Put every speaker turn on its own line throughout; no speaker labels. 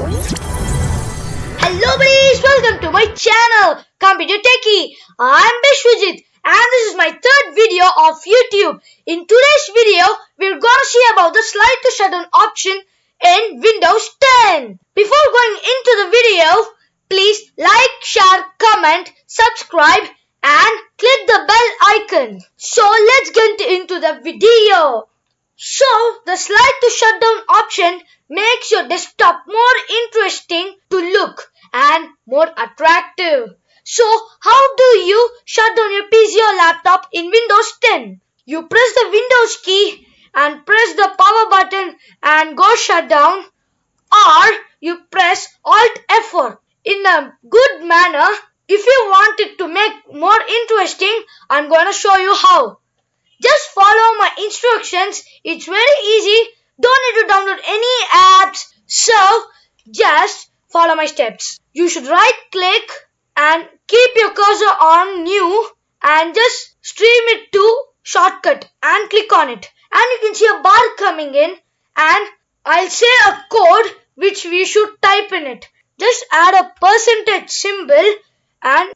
Hello buddies, welcome to my channel Computer Techie. I'm Bishwajit and this is my third video of YouTube. In today's video, we're gonna see about the slide to shutdown option in Windows 10. Before going into the video, please like, share, comment, subscribe and click the bell icon. So let's get into the video. So the slide to shutdown option makes your desktop more interesting to look and more attractive. So how do you shut down your PC or laptop in Windows 10? You press the Windows key and press the power button and go shut down, or you press Alt F4 in a good manner. If you want it to make more interesting, I'm gonna show you how. Just follow my instructions. It's very easy. Don't need to download any apps. So just follow my steps. You should right click and keep your cursor on new and just stream it to shortcut and click on it. And you can see a bar coming in and I'll say a code which we should type in it. Just add a percentage symbol and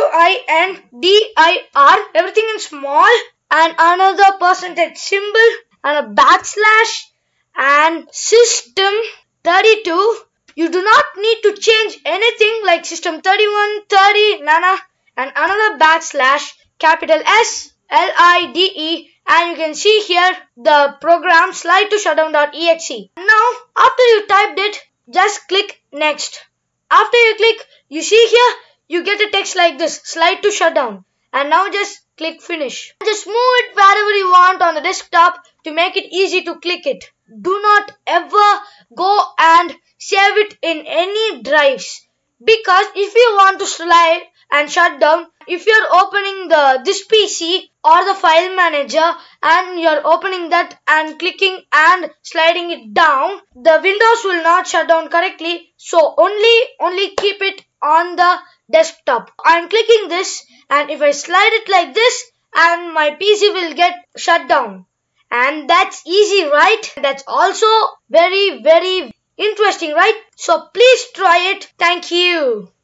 WINDIR, everything in small, and another percentage symbol and a backslash and system32. You do not need to change anything like system31, 30, nana, and another backslash, capital SLIDE, and you can see here the program slide to shutdown.exe. Now after you typed it, just click next. After you click, you see here you get a text like this, slide to shutdown, and now just click finish. Just move it wherever you want on the desktop to make it easy to click it. Do not ever go and save it in any drives, because if you want to slide and shut down, if you're opening this PC or the file manager and you're opening that and clicking and sliding it down, the Windows will not shut down correctly. So only keep it on the desktop. I'm clicking this, and if I slide it like this, and my PC will get shut down. And that's easy, right? That's also very interesting, right? So please try it. Thank you.